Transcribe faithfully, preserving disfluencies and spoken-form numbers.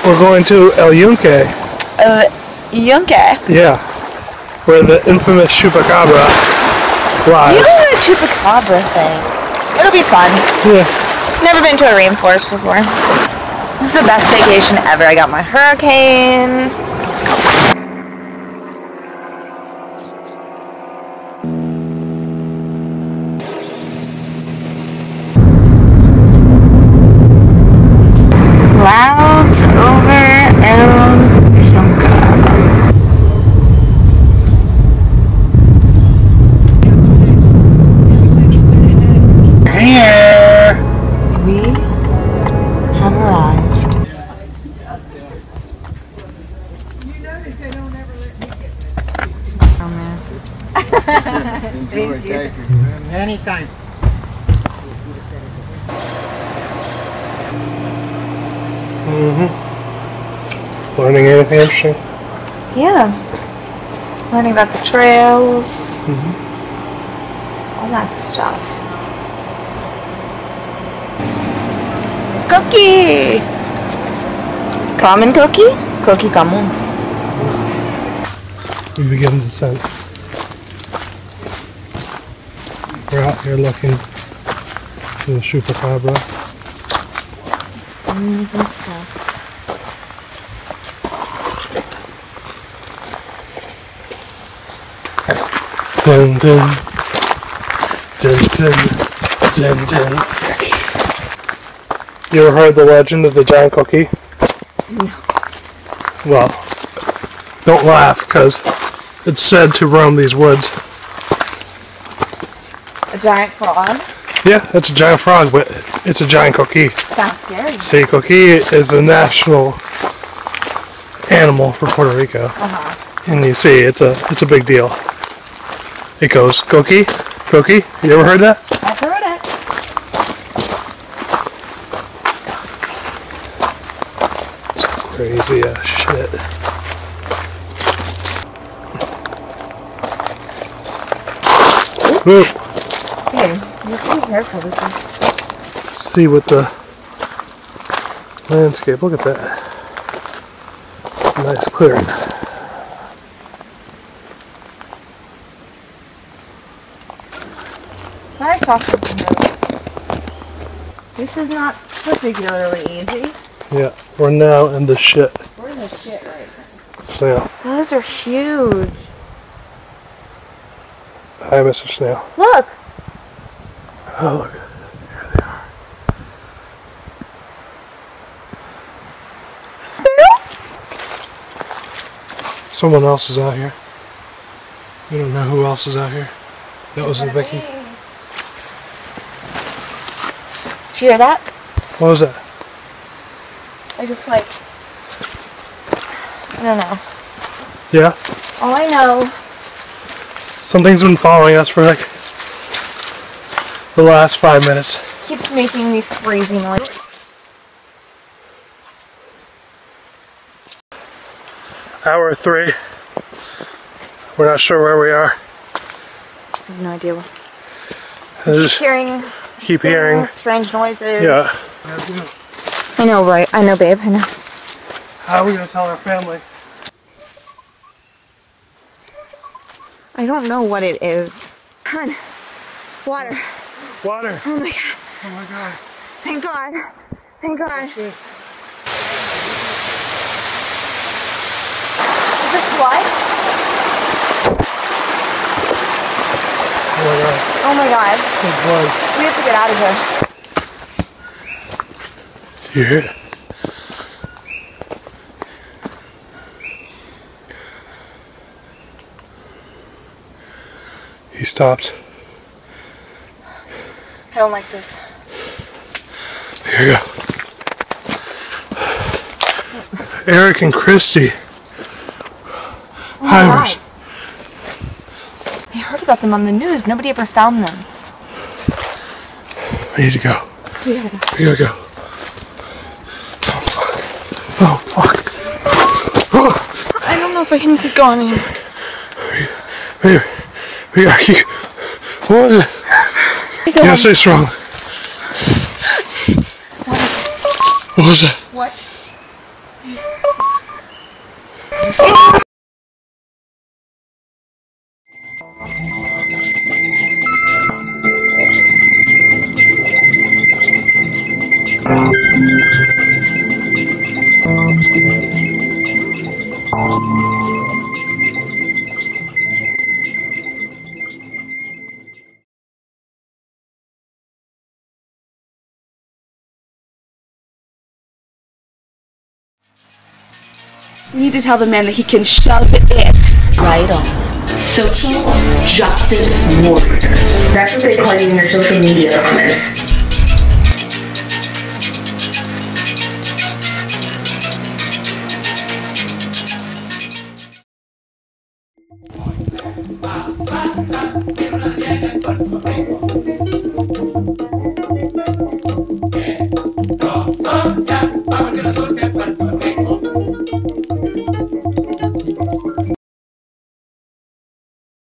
We're going to El Yunque. Uh, Yunque? Yeah. Where the infamous chupacabra lies. You know the chupacabra thing. It'll be fun. Yeah. Never been to a rainforest before. This is the best vacation ever. I got my hurricane. Clouds over El Yunque. Here. We have arrived. Enjoy, thank you. Anytime. Mm-hmm. Learning anything interesting? Yeah. Learning about the trails. Mm-hmm. All that stuff. Cookie! Common cookie? Cookie common. We begin the descent. We're out here looking for the chupacabra. Amazing stuff. Dun dun. Dun dun. Dun dun. You ever heard the legend of the giant cookie? No. Well, don't laugh, because it's said to roam these woods. A giant frog? Yeah, it's a giant frog, but it's a giant cookie. Sounds scary. See, cookie is the national animal for Puerto Rico. Uh-huh. And you see, it's a it's a big deal. It goes, cookie, cookie. You ever heard that? I've heard it. Crazy ass shit. Whoop. Here, let's be careful with this. See what the landscape. Look at that. Nice clearing. Thought I saw something though. This is not particularly easy. Yeah, we're now in the shit. We're in the shit right So yeah. now. Those are huge. Hi, Mister Snail. Look! Oh, look. Here they are. Someone else is out here. We don't know who else is out here. That wasn't Vicky. Did you hear that? What was that? I just like, I don't know. Yeah? All I know. Something's been following us for like the last five minutes. Keeps making these crazy noises. Hour three. We're not sure where we are. I have no idea. I just Hearing keep hearing. strange noises. Yeah. I know, right? I know, babe. I know. How are we gonna tell our family? I don't know what it is. Hun, water. Water. Oh my god. Oh my god. Thank God. Thank God. That's it. Is this blood? Oh my god. Oh my god. It's blood. We have to get out of here. You hear it? He stopped. I don't like this. Here you go. Eric and Christy. Oh my Hivers. God. I heard about them on the news. Nobody ever found them. We need to go. We gotta go. We gotta go. Oh fuck. Oh fuck. I don't know if I can keep going anymore. Babe, we gotta keep. What was it? You gotta stay strong. What is it? What was it? What We need to tell the man that he can shove it. Right on. Social justice warriors. That's what they call you in your social media comments. Yeah.